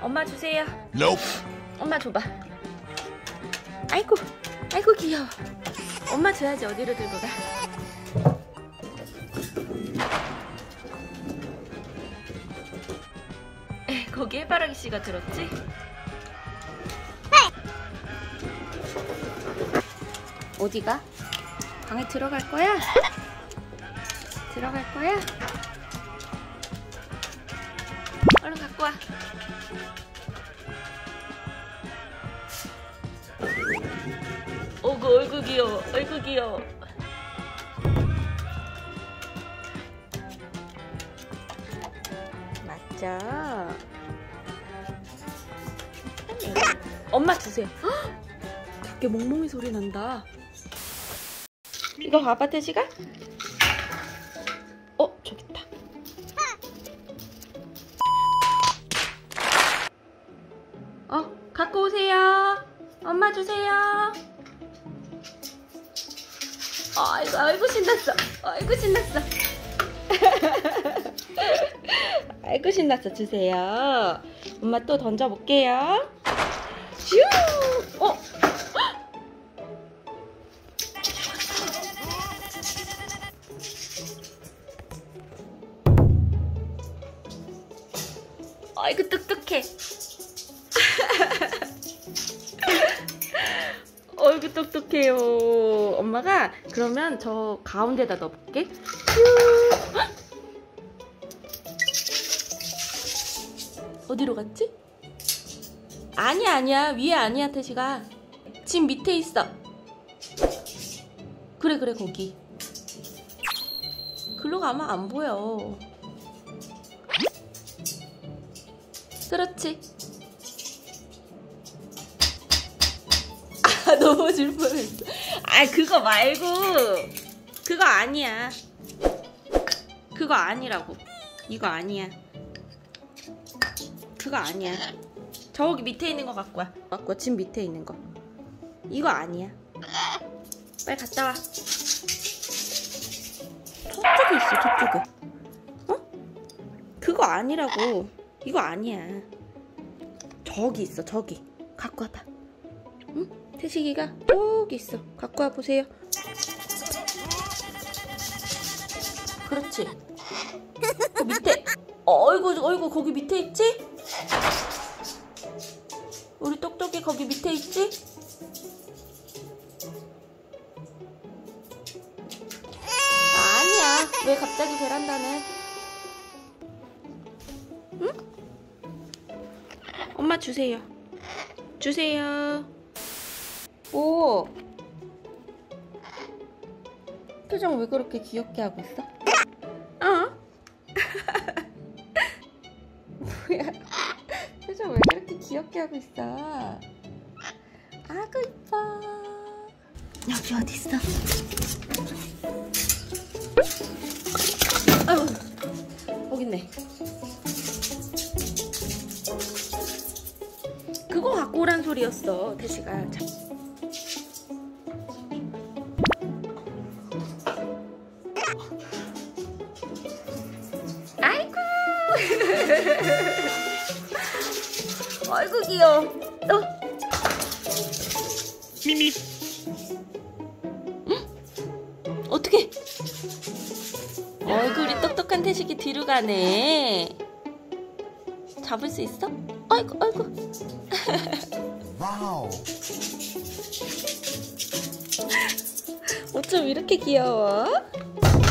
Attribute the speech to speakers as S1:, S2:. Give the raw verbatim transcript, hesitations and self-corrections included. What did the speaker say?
S1: 엄마 주세요.
S2: Nope.
S1: 엄마 줘봐. 아이고, 아이고 귀여워. 엄마 줘야지. 어디로 들고 가? 에, 거기 해바라기 씨가 들었지? 어디가? 방에 들어갈 거야? 들어갈 거야? 얼른 갖고 와. 어구, 어이구 귀여워. 어이구 귀여워. 맞죠? 엄마 주세요. 헉! 밖에 멍멍이 소리 난다. 이거 봐봐, 태식아. 어, 저기 있다. 어, 갖고 오세요. 엄마 주세요. 아이고, 아이고 신났어. 아이고 신났어. 아이고 신났어. 주세요. 엄마 또 던져볼게요. 슈! 어? 아이고 똑똑해. 어이구 똑똑해요. 엄마가 그러면 저 가운데다 넣어볼게. 어디로 갔지? 아니야 아니야 위에 아니야 태식아. 집 밑에 있어. 그래 그래 거기. 글로 가면 안 보여. 그렇지. 아 넘어질 뻔했어. 아 그거 말고. 그거 아니야. 그거 아니라고. 이거 아니야. 그거 아니야. 저기 밑에 있는 거 갖고 와. 갖고 와. 집 밑에 있는 거. 이거 아니야. 빨리 갔다 와. 저쪽에 있어 저쪽에. 어? 그거 아니라고. 이거 아니야. 저기 있어 저기. 갖고 와봐. 응? 태식이가 저기 있어. 갖고 와보세요. 그렇지. 그 밑에. 어이구 어이구 거기 밑에 있지? 우리 똑똑이 거기 밑에 있지? 아니야. 왜 갑자기 베란다네? 응? 엄마 주세요. 주세요. 오. 표정 왜 그렇게 귀엽게 하고 있어? 어? 뭐야? 표정 왜 그렇게 귀엽게 하고 있어? 아구 이뻐. 여기 어디 있어? 아유, 여기 있네. 그거 갖고 오란 소리였어, 태식아. 자. 아이고. 아이고 귀여워. 어?
S2: 미미.
S1: 응? 어떻게? 어이구 우리 똑똑한 태식이 뒤로 가네. 잡을 수 있어? 아이고 아이고.
S2: 와우.
S1: 어쩜 이렇게 귀여워?